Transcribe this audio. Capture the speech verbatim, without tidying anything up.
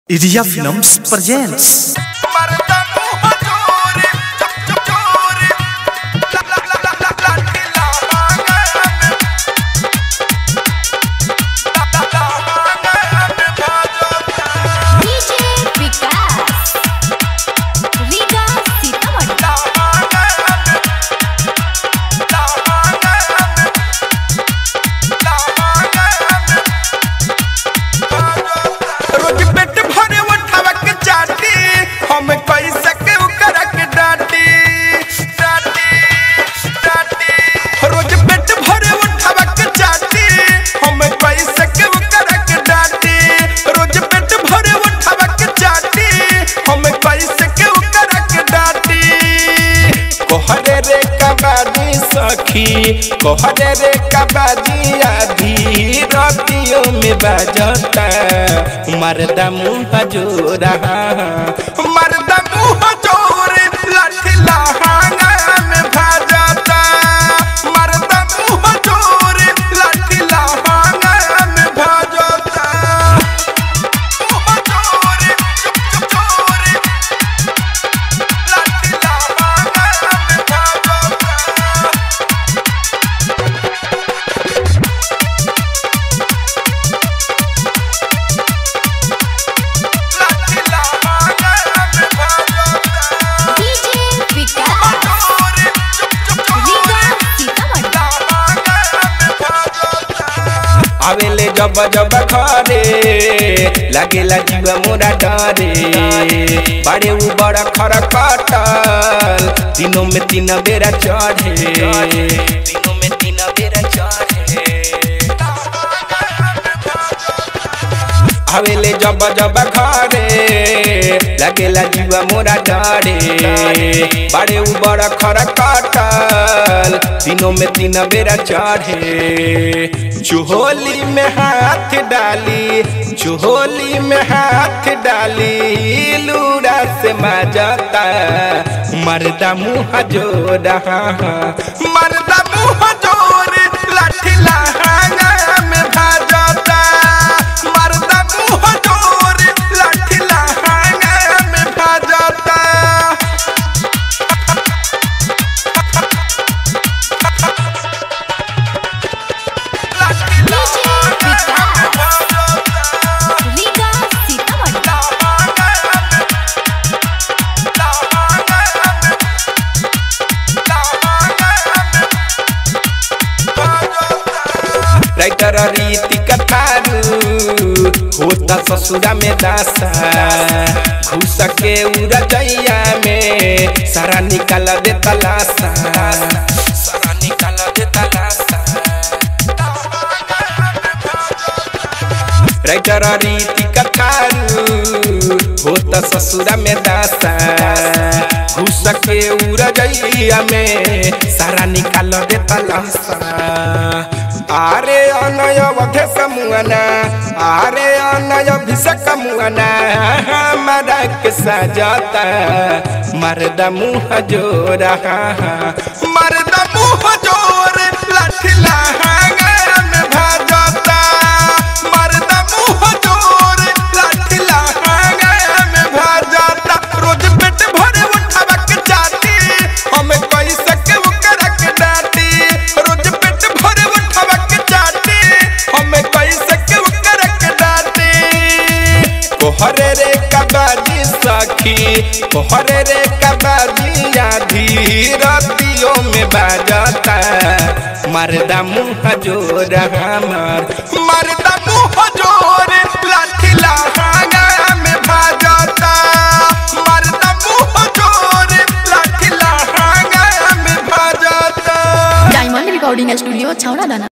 Iria Films presents कोहरे रे कबाजी आधी रातियों में बजता मर्दा मुँह जोरा मर्दा मुँह जोर लाठी लहांगा में भाजता मर्दा मुँह जोर लाठी लहांगा में भाजता मुँह जोर चुप चोर लाठी लहांगा में भाजता। आवेले जब जब घरे लगेला जीव मोरा डरे बड़े उ बड़ा खर कटल दिनों में तीन बेरा चढ़े दिनों में तीन बेरा चढ़े आवेले जब जब घरे लगेला जीव मोरा डरे बड़े उ बड़ा खर कटल दिनों में तीन बेरा चढ़े चोली में हाथ डाली चोली में हाथ डाली लूड़ा से मजाता मर्दा मुँह जोड़ा मर्दा मुँह जोर लाठी लहांगा में भाजता मर्दा मुँह जोर लाठी लहांगा में भाजता। राइटर रीति कथारू होता ससुरा में दासा घुस के उड़ैया में सारा निकाल दे तलाशा सारा निकाल दे तलाशा। राइटर रीति कथारू होता ससुरा में दासा घुस के उड़ैया में सारा निकाल दे तलाशा। आरे अनय वधे समुआना आरे अनय भिषक मुआना हमारा के सजाता मर्दा मुँह जोरा मर्दा मुँह जोर लाठी लहांगा में भाजता मर्दा मुँह जोर लाठी लहांगा में भाजता। रोज पेट भरे उठावा के जाती हमें पैसा के उकरा के डाटी रोज पेट भरे उठावा हमें पैसे के उकरा के डाटे कोहरे रे कबाजी सखी कोहरे रे कबाजी आधी रातियों में बजता मर्दा मुँह जोर हमार मर्दा मुँह जोर लाठी लहांगा में भाजता मर्दा मुँह जोर लाठी लहांगा में भाजता। डायमंड रिकॉर्डिंग स्टूडियो छौड़ा दाना।